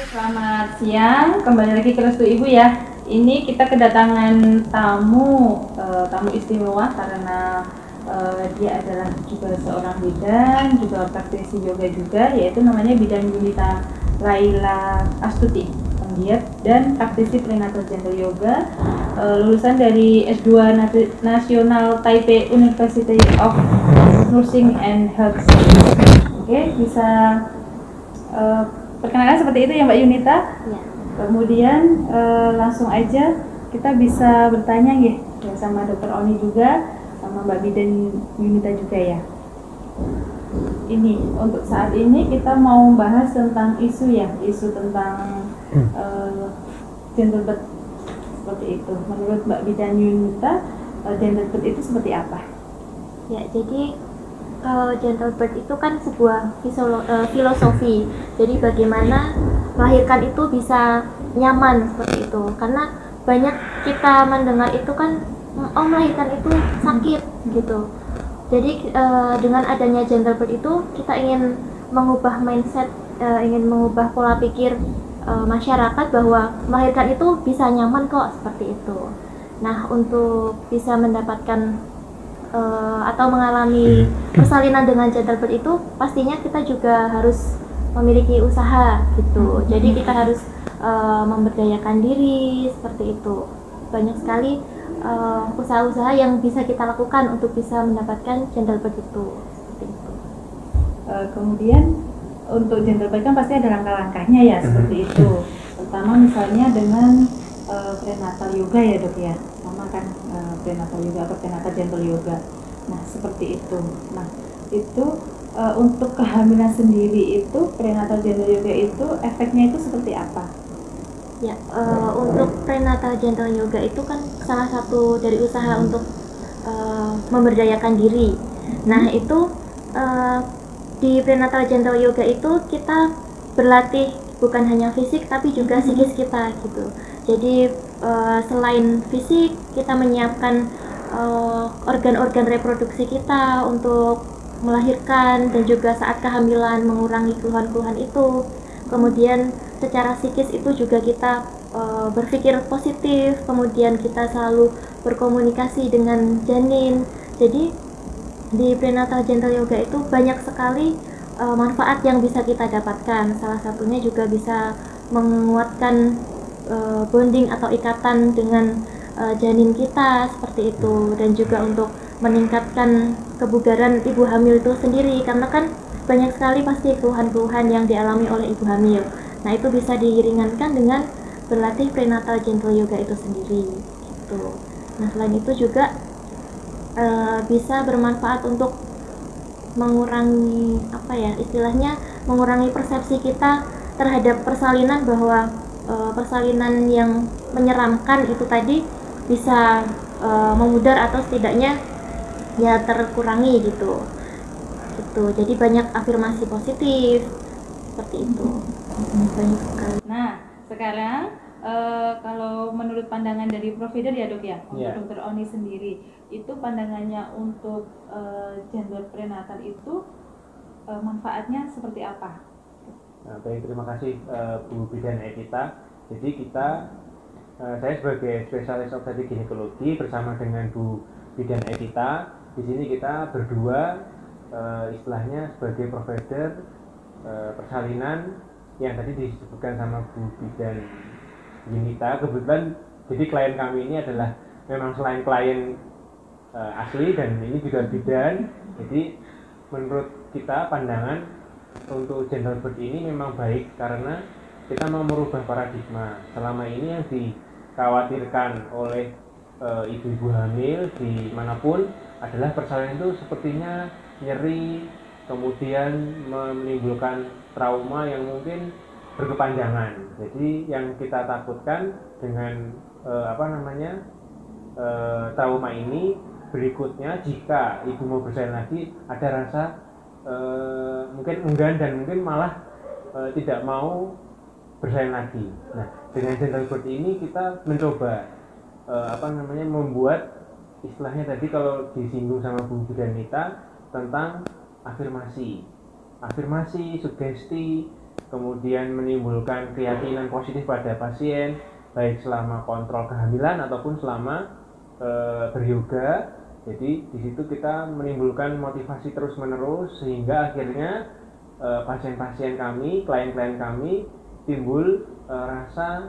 Selamat siang, kembali lagi ke Restu Ibu ya. Ini kita kedatangan tamu istimewa karena dia adalah juga seorang bidan, juga praktisi yoga juga, yaitu namanya Bidan Yunita Laila Astuti, penggiat dan praktisi prenatal gentle yoga, lulusan dari S2 Nasional Taipei University of Nursing and Health Sciences. Oke, bisa perkenalkan seperti itu ya Mbak Yunita. Ya. Kemudian langsung aja kita bisa bertanya ya sama Dokter Oni juga, sama Mbak Bidan Yunita juga ya. Ini untuk saat ini kita mau bahas tentang isu tentang gentle birth seperti itu. Menurut Mbak Bidan Yunita, gentle birth itu seperti apa? Ya, jadi kalau gentle birth itu kan sebuah filosofi. Jadi bagaimana melahirkan itu bisa nyaman seperti itu. Karena banyak kita mendengar itu kan, melahirkan itu sakit gitu. Jadi dengan adanya gentle birth itu kita ingin mengubah mindset, ingin mengubah pola pikir masyarakat bahwa melahirkan itu bisa nyaman kok, seperti itu. Nah, untuk bisa mendapatkan atau mengalami persalinan dengan gentle birth itu pastinya kita juga harus memiliki usaha gitu. Jadi kita harus memberdayakan diri seperti itu. Banyak sekali usaha-usaha yang bisa kita lakukan untuk bisa mendapatkan gentle birth itu, seperti itu. Kemudian untuk gentle birth kan pasti ada langkah-langkahnya ya, seperti itu. Pertama misalnya dengan prenatal yoga ya Dok ya, sama kan prenatal yoga atau prenatal gentle yoga. Nah seperti itu. Nah itu untuk kehamilan sendiri itu prenatal gentle yoga itu efeknya itu seperti apa? Ya, untuk prenatal gentle yoga itu kan salah satu dari usaha untuk memberdayakan diri. Nah itu di prenatal gentle yoga itu kita berlatih bukan hanya fisik tapi juga psikis kita gitu. Jadi selain fisik kita menyiapkan organ-organ reproduksi kita untuk melahirkan dan juga saat kehamilan mengurangi keluhan-keluhan itu. Kemudian secara psikis itu juga kita berpikir positif, kemudian kita selalu berkomunikasi dengan janin. Jadi di prenatal gentle yoga itu banyak sekali manfaat yang bisa kita dapatkan. Salah satunya juga bisa menguatkan bonding atau ikatan dengan janin kita seperti itu, dan juga untuk meningkatkan kebugaran ibu hamil itu sendiri, karena kan banyak sekali pasti keluhan-keluhan yang dialami oleh ibu hamil. Nah itu bisa diringankan dengan berlatih prenatal gentle yoga itu sendiri gitu. Nah selain itu juga bisa bermanfaat untuk mengurangi mengurangi persepsi kita terhadap persalinan, bahwa persalinan yang menyeramkan itu tadi bisa memudar atau setidaknya ya terkurangi gitu. Jadi banyak afirmasi positif seperti itu. Banyak sekali. Nah sekarang kalau menurut pandangan dari provider ya Dok ya, untuk Dokter Oni sendiri itu pandangannya untuk gender prenatal itu manfaatnya seperti apa? Nah, baik, terima kasih Bu Bidan Evita. Jadi saya sebagai spesialis obstetrik ginekologi bersama dengan Bu Bidan Evita, di sini kita berdua istilahnya sebagai provider persalinan yang tadi disebutkan sama Bu Bidan Yunita. Kebetulan jadi klien kami ini adalah memang selain klien asli dan ini juga bidan. Jadi menurut kita pandangan untuk gentle birth ini memang baik karena kita mau merubah paradigma. Selama ini yang dikhawatirkan oleh ibu-ibu hamil dimanapun adalah persalinan itu sepertinya nyeri, kemudian menimbulkan trauma yang mungkin berkepanjangan. Jadi yang kita takutkan dengan trauma ini berikutnya, jika ibu mau bersalin lagi ada rasa mungkin enggan dan mungkin malah tidak mau bersalin lagi. Nah, dengan gentle birth ini kita mencoba membuat istilahnya tadi kalau disinggung sama Bu Bidanita tentang afirmasi, sugesti, kemudian menimbulkan keyakinan positif pada pasien, baik selama kontrol kehamilan ataupun selama beryoga. Jadi di situ kita menimbulkan motivasi terus-menerus sehingga akhirnya pasien-pasien kami, klien-klien kami timbul rasa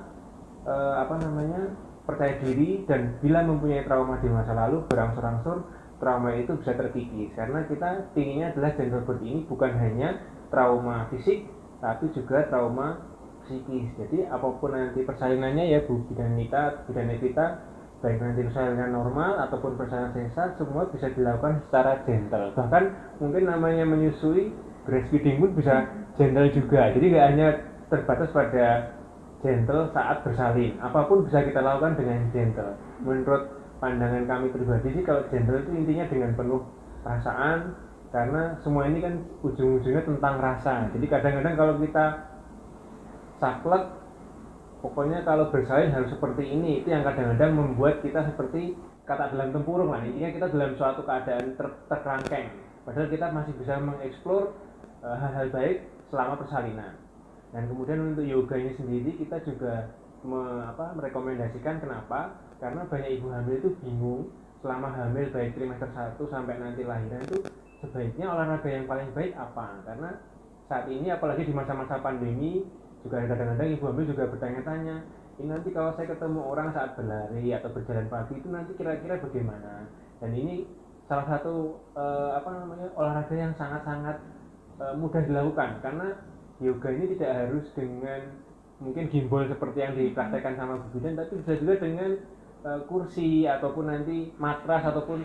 percaya diri, dan bila mempunyai trauma di masa lalu berangsur-angsur trauma itu bisa terkikis, karena kita inginnya adalah gentle birth ini bukan hanya trauma fisik tapi juga trauma psikis. Jadi apapun nanti persalinannya ya Bu Bidan Evita, baik nanti persalinan normal ataupun persalinan sesar, semua bisa dilakukan secara gentle. Bahkan mungkin namanya menyusui, breastfeeding pun bisa gentle juga. Jadi nggak hanya terbatas pada gentle saat bersalin, apapun bisa kita lakukan dengan gentle. Menurut pandangan kami pribadi sih, kalau gentle itu intinya dengan penuh perasaan, karena semua ini kan ujung-ujungnya tentang rasa. Jadi kadang-kadang kalau kita saklek, pokoknya kalau bersalin harus seperti ini, itu yang kadang-kadang membuat kita seperti kata dalam tempurung lah. Intinya kita dalam suatu keadaan terkerangkeng, padahal kita masih bisa mengeksplor hal-hal baik selama persalinan. Dan kemudian untuk yoga ini sendiri kita juga merekomendasikan. Kenapa? Karena banyak ibu hamil itu bingung selama hamil baik trimester 1 sampai nanti lahiran itu sebaiknya olahraga yang paling baik apa. Karena saat ini apalagi di masa-masa pandemi juga kadang-kadang ibu hamil juga bertanya-tanya, ini nanti kalau saya ketemu orang saat berlari atau berjalan pagi itu nanti kira-kira bagaimana. Dan ini salah satu olahraga yang sangat-sangat mudah dilakukan, karena yoga ini tidak harus dengan mungkin gimbal seperti yang dipraktekkan sama Bu Bidan, tapi bisa juga dengan kursi ataupun nanti matras ataupun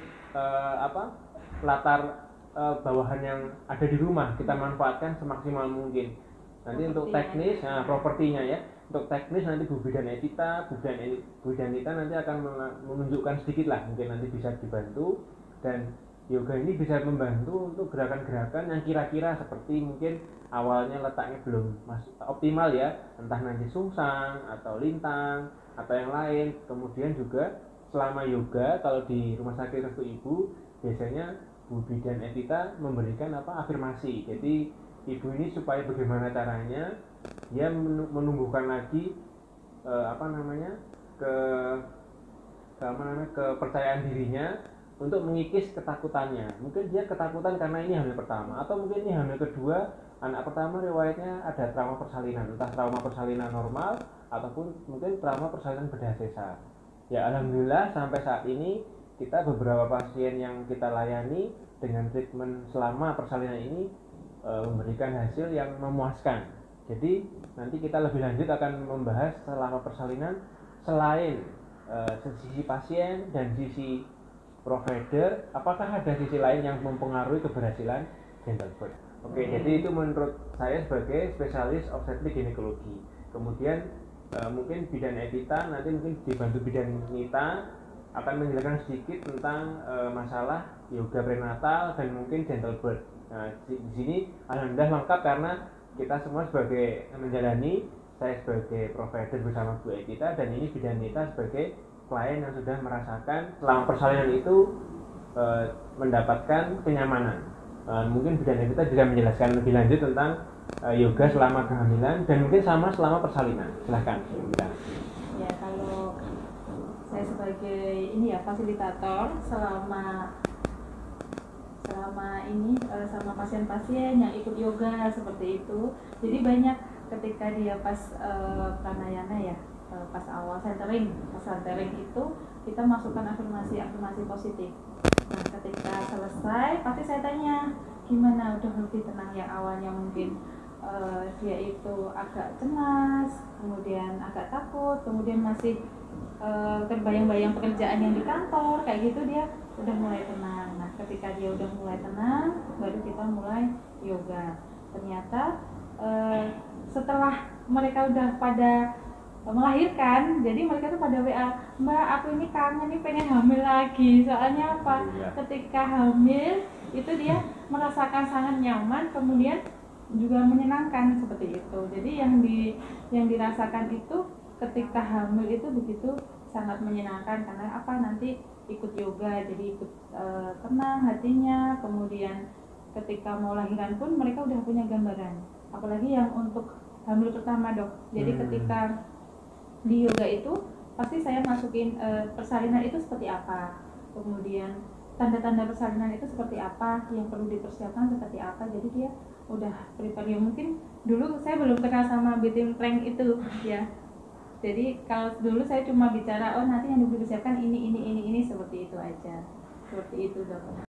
latar bawahan yang ada di rumah kita manfaatkan semaksimal mungkin. Nanti untuk teknis, propertinya ya, untuk teknis nanti Bu Bidan Evita, Bu Bidan Nita nanti akan menunjukkan sedikit lah, mungkin nanti bisa dibantu. Dan yoga ini bisa membantu untuk gerakan-gerakan yang kira-kira seperti mungkin awalnya letaknya belum optimal ya, entah nanti sungsang atau lintang atau yang lain. Kemudian juga selama yoga, kalau di Rumah Sakit Restu Ibu biasanya Bu Bidan Evita memberikan afirmasi. Jadi ibu ini supaya bagaimana caranya dia menumbuhkan lagi kepercayaan dirinya untuk mengikis ketakutannya. Mungkin dia ketakutan karena ini hamil pertama, atau mungkin ini hamil kedua, anak pertama riwayatnya ada trauma persalinan, entah trauma persalinan normal ataupun mungkin trauma persalinan bedah sesar. Ya alhamdulillah sampai saat ini kita beberapa pasien yang kita layani dengan treatment selama persalinan ini memberikan hasil yang memuaskan. Jadi nanti kita lebih lanjut akan membahas selama persalinan selain sisi pasien dan sisi provider, apakah ada sisi lain yang mempengaruhi keberhasilan gentle birth. Oke, jadi itu menurut saya sebagai spesialis obstetrik ginekologi. Kemudian mungkin Bidan Evita nanti mungkin dibantu Bidan Nita akan menjelaskan sedikit tentang masalah yoga prenatal dan mungkin gentle birth. Nah, di sini alhamdulillah lengkap karena kita semua sebagai menjalani, saya sebagai provider bersama Bu Evita, dan ini Bidan Nita sebagai klien yang sudah merasakan selama persalinan itu mendapatkan kenyamanan. Mungkin Bidan Evita bisa menjelaskan lebih lanjut tentang yoga selama kehamilan dan mungkin sama selama persalinan. Silahkan. Ya, kalau saya sebagai fasilitator selama sama pasien-pasien yang ikut yoga seperti itu. Jadi banyak ketika dia pas pranayama ya, pas awal centering itu kita masukkan afirmasi positif. Nah ketika selesai pasti saya tanya gimana, udah lebih tenang. Yang awalnya mungkin dia itu agak cemas, kemudian agak takut, kemudian masih terbayang-bayang pekerjaan yang di kantor kayak gitu, dia udah mulai tenang. Nah ketika dia udah mulai tenang baru kita mulai yoga. Ternyata setelah mereka udah pada melahirkan, jadi mereka tuh pada WA, Mbak aku ini kangen nih, pengen hamil lagi. Soalnya apa? Ketika hamil itu dia merasakan sangat nyaman, kemudian juga menyenangkan seperti itu. Jadi yang dirasakan itu ketika hamil itu begitu sangat menyenangkan, karena apa, nanti ikut yoga jadi ikut tenang hatinya. Kemudian ketika mau lahiran pun mereka udah punya gambaran, apalagi yang untuk hamil pertama, Dok. Jadi ketika di yoga itu pasti saya masukin persalinan itu seperti apa, kemudian tanda-tanda persalinan itu seperti apa, yang perlu dipersiapkan seperti apa. Jadi dia udah prepare. Ya mungkin dulu saya belum kenal sama beating plank itu ya. Jadi kalau dulu saya cuma bicara, oh nanti yang dipersiapkan ini seperti itu aja. Seperti itu, Dok.